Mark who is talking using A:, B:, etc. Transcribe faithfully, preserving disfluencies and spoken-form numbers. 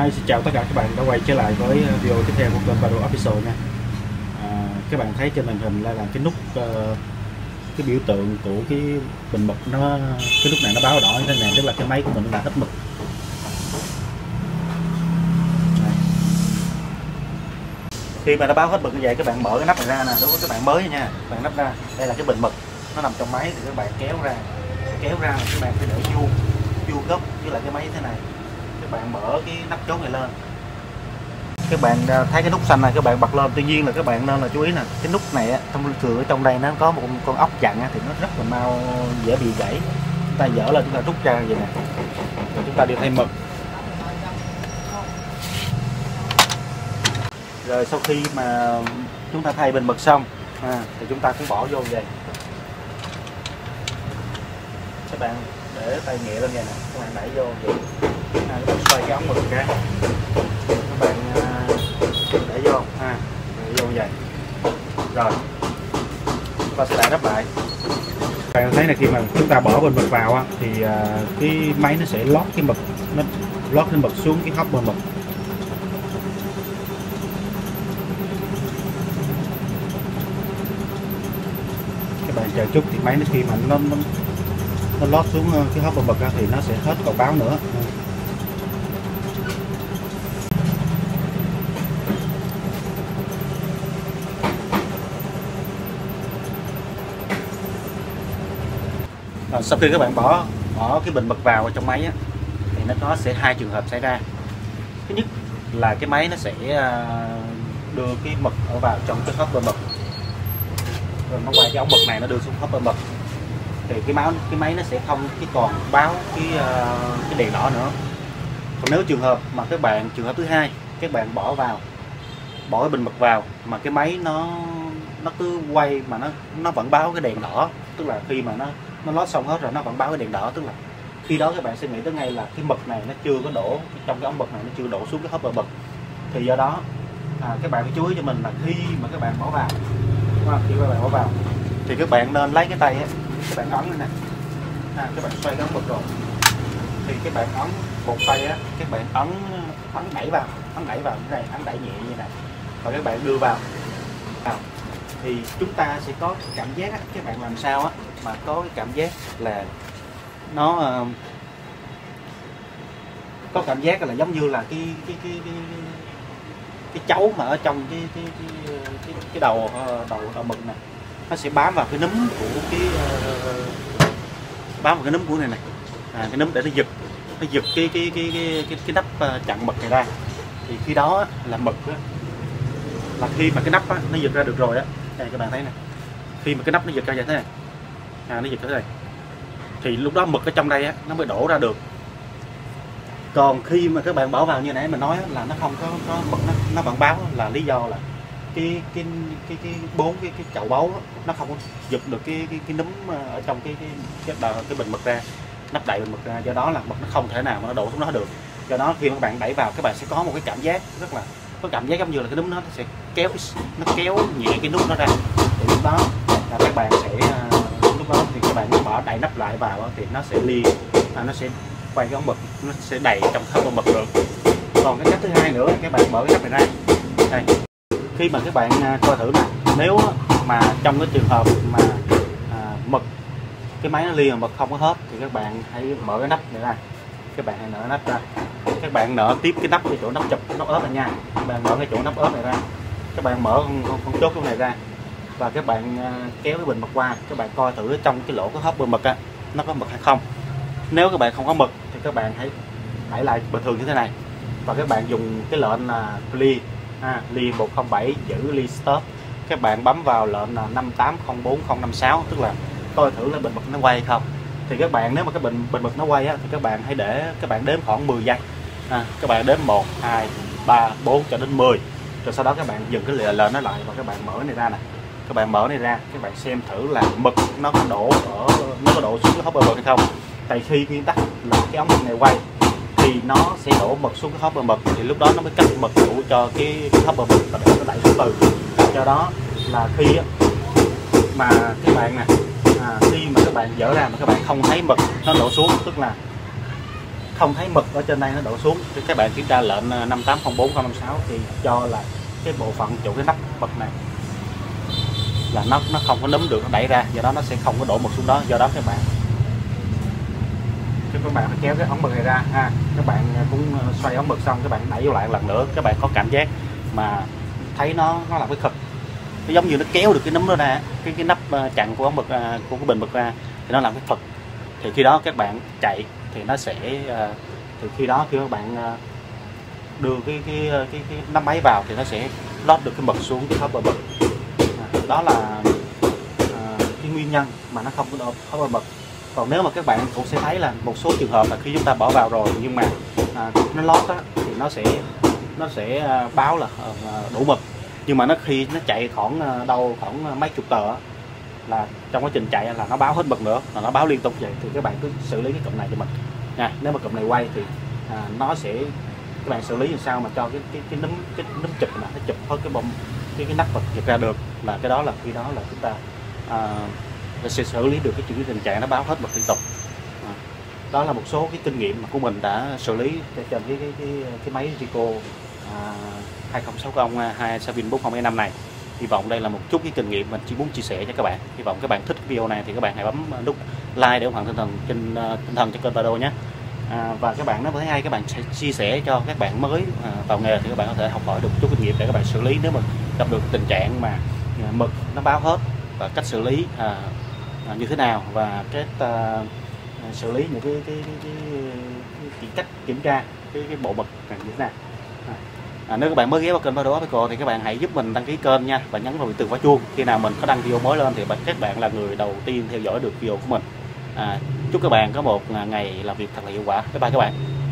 A: Hi, xin chào tất cả các bạn đã quay trở lại với video tiếp theo của kênh Bado Official nha. À, các bạn thấy trên màn hình là, là cái nút uh, cái biểu tượng của cái bình mực, nó cái nút này nó báo đỏ như thế này, tức là cái máy của mình đã hết mực. Đây. Khi mà nó báo hết mực như vậy, các bạn mở cái nắp này ra nè, đúng không? Các bạn mới nha, các bạn nắp ra, đây là cái bình mực nó nằm trong máy, thì các bạn kéo ra, kéo ra các bạn phải để vuông vuông góc với lại cái máy như thế này. Các bạn mở cái nắp chốt này lên, các bạn thấy cái nút xanh này các bạn bật lên. Tuy nhiên là các bạn nên là chú ý nè, cái nút này á, trong thường ở trong đây nó có một con ốc chặn á, thì nó rất là mau dễ bị gãy. Chúng ta dỡ lên, chúng ta rút ra vậy nè, rồi chúng ta đi thay mực. Rồi sau khi mà chúng ta thay bình mực xong à, thì chúng ta cũng bỏ vô vậy. Các bạn để tay nhẹ lên vậy nè, các bạn đẩy vô vậy. À, các bạn xoay cái ống mực ra, các bạn à, để vô ha, để vô như vậy. Rồi chúng ta sẽ đậy nắp lại. Các bạn thấy là khi mà chúng ta bỏ bình mực vào á, thì à, cái máy nó sẽ lót cái mực, nó lót cái mực xuống cái hốc bình mực. Các bạn chờ chút thì máy nó khi mà nó nó, nó lót xuống cái hốc bình mực á, thì nó sẽ hết còn báo nữa. À, sau khi các bạn bỏ bỏ cái bình mực vào trong máy á, thì nó có sẽ hai trường hợp xảy ra. Thứ nhất là cái máy nó sẽ đưa cái mực ở vào trong cái hốc bình mực, rồi nó quay cái ống mực này nó đưa xuống hốc bình mực, thì cái máu cái máy nó sẽ không cái còn báo cái cái đèn đỏ nữa. Còn nếu trường hợp mà các bạn trường hợp thứ hai, các bạn bỏ vào bỏ cái bình mực vào mà cái máy nó nó cứ quay mà nó nó vẫn báo cái đèn đỏ, tức là khi mà nó nó lót xong hết rồi nó vẫn báo cái đèn đỏ, tức là khi đó các bạn sẽ nghĩ tới ngay là cái mực này nó chưa có đổ trong cái ống mực này, nó chưa đổ xuống cái hốc bờ mực. Thì do đó à, các bạn phải chú ý cho mình là khi mà các bạn bỏ vào, khi các bạn bỏ vào thì các bạn nên lấy cái tay ấy, các bạn ấn lên nè, à, các bạn xoay cái ống mực rồi thì các bạn ấn một tay á, các bạn ấn ấn đẩy vào, ấn đẩy vào như này, ấn đẩy nhẹ như này, và các bạn đưa vào. À, thì chúng ta sẽ có cảm giác á, các bạn làm sao á mà có cái cảm giác là nó uh, có cảm giác là giống như là cái cái cái cái, cái chấu mà ở trong cái cái cái cái, cái đầu đầu đầu mực này, nó sẽ bám vào cái núm của cái uh, bám vào cái núm của này này, à, cái núm để nó giật nó giật cái cái cái cái cái, cái nắp chặn mực này ra. Thì khi đó là mực á, là khi mà cái nắp á, nó giật ra được rồi á, đây các bạn thấy nè, khi mà cái nắp nó giật ra như thế này, à, nó giật ra thế này, thì lúc đó mực ở trong đây á, nó mới đổ ra được. Còn khi mà các bạn bỏ vào như nãy mình nói á, là nó không có, có mực, nó nó vẫn báo, là lý do là cái cái cái cái bốn cái cái chậu báu á, nó không có giật được cái cái cái núm ở trong cái cái cái, cái, cái bình mực ra, nắp đậy bình mực ra, do đó là mực nó không thể nào mà nó đổ xuống đó được. Do đó khi mà các bạn đẩy vào, các bạn sẽ có một cái cảm giác rất là có cảm giác giống như là cái núm nó sẽ kéo nó kéo nhẹ cái nút nó ra. Thì lúc đó là các bạn sẽ lúc đó thì các bạn mở đậy nắp lại vào thì nó sẽ liền, à, nó sẽ quay cái ống mực, nó sẽ đầy trong hốc mực được. Còn cái cách thứ hai nữa, các bạn mở cái nắp này ra đây, khi mà các bạn coi thử nè, nếu mà trong cái trường hợp mà à, mực cái máy nó liền mực không có hết thì các bạn hãy mở cái nắp này ra, các bạn hãy nở nắp ra, các bạn nở tiếp cái nắp cái chỗ nắp chụp nắp ốp này nha, các bạn mở cái chỗ nắp ốp này ra, các bạn mở con, con, con chốt cái này ra và các bạn kéo cái bình mực qua, các bạn coi thử trong cái lỗ cái hốc bơm mực á, nó có mực hay không. Nếu các bạn không có mực thì các bạn hãy đẩy lại bình thường như thế này và các bạn dùng cái lệnh là ly à, ly một không bảy giữ ly stop, các bạn bấm vào lệnh là năm tám không bốn không năm sáu, tức là coi thử là bình mực nó quay hay không. Thì các bạn nếu mà cái bình bình mực nó quay á, thì các bạn hãy để các bạn đếm khoảng mười giây, à, các bạn đếm một hai ba bốn cho đến mười, rồi sau đó các bạn dừng cái lệnh nó lại và các bạn mở này ra nè, các bạn mở này ra, các bạn xem thử là mực nó có đổ ở nó có đổ xuống cái hốc bơm mực hay không. Tại khi nguyên tắc là cái ống mực này quay thì nó sẽ đổ mực xuống cái hốc bơm mực, thì lúc đó nó mới cắt mực đủ cho cái, cái hốc bơm mực và để nó đẩy xuống từ. Do đó là khi mà các bạn nè, à, khi mà các bạn dỡ ra mà các bạn không thấy mực nó đổ xuống, tức là không thấy mực ở trên đây nó đổ xuống thì các bạn kiểm tra lệnh năm tám không bốn không năm sáu thì cho là cái bộ phận chỗ cái nắp mực này là nó nó không có núm được, nó đẩy ra, do đó nó sẽ không có đổ mực xuống đó. Do đó các bạn các bạn phải kéo cái ống mực này ra ha. Các bạn cũng xoay ống mực xong các bạn đẩy vô lại lần nữa, các bạn có cảm giác mà thấy nó nó làm cái khực, nó giống như nó kéo được cái núm đó ra, cái cái nắp chặn của ống mực của cái bình mực ra thì nó làm cái phật. Thì khi đó các bạn chạy thì nó sẽ thì khi đó khi các bạn đưa cái cái cái, cái nắp máy vào thì nó sẽ lót được cái mực xuống cái khớp bờ mực. À, đó là à, cái nguyên nhân mà nó không có đổ khớp bờ mực. Còn nếu mà các bạn cũng sẽ thấy là một số trường hợp là khi chúng ta bỏ vào rồi nhưng mà à, nó lót á, thì nó sẽ nó sẽ báo là đủ mực, nhưng mà nó khi nó chạy khoảng đâu khoảng mấy chục tờ là trong quá trình chạy là nó báo hết mực nữa, là nó báo liên tục vậy. Thì các bạn cứ xử lý cái cụm này cho mình nha. Nếu mà cụm này quay thì à, nó sẽ các bạn xử lý làm sao mà cho cái cái cái núm cái núm chụp là nó chụp hết cái bông cái cái nắp mực giật ra được, là cái đó là khi đó là chúng ta à, sẽ xử lý được cái chuyện tình trạng nó báo hết mực liên tục. À, đó là một số cái kinh nghiệm mà của mình đã xử lý trên cái cái cái cái máy Rico à, hai không sáu không hai Savin bốn không năm này. Hy vọng đây là một chút cái kinh nghiệm mình chỉ muốn chia sẻ cho các bạn. Hy vọng các bạn thích video này thì các bạn hãy bấm nút like để ủng hộ tinh thần trên uh, tinh thần cho kênh Tado nhé. À, và các bạn nếu thấy hay các bạn sẽ chia sẻ cho các bạn mới à, vào nghề thì các bạn có thể học hỏi được chút kinh nghiệm để các bạn xử lý nếu mà gặp được tình trạng mà à, mực nó báo hết, và cách xử lý à, à, như thế nào, và cách à, xử lý những cái cái, cái, cái, cái cách kiểm tra cái, cái bộ mực như thế nào. À, à, nếu các bạn mới ghé vào kênh Tado Optical thì các bạn hãy giúp mình đăng ký kênh nha, và nhấn vào biểu tượng quả chuông. Khi nào mình có đăng video mới lên thì các bạn là người đầu tiên theo dõi được video của mình. À, chúc các bạn có một ngày làm việc thật là hiệu quả. Bye bye các bạn.